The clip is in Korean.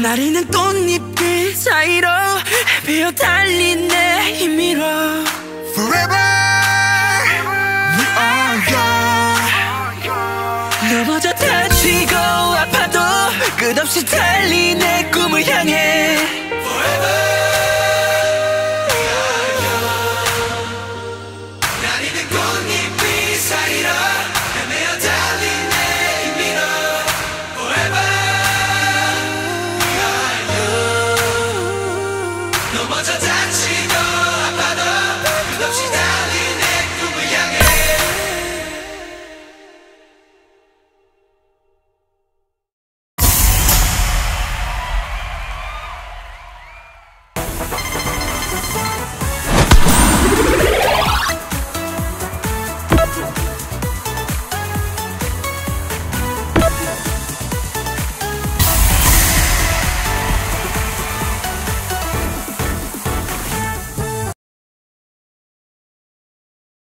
마르는 꽃잎들 사이로 헤매어 달린 내 힘으로 Forever we are young. 넘어져 다치고 아파도 끝없이 달린 내 꿈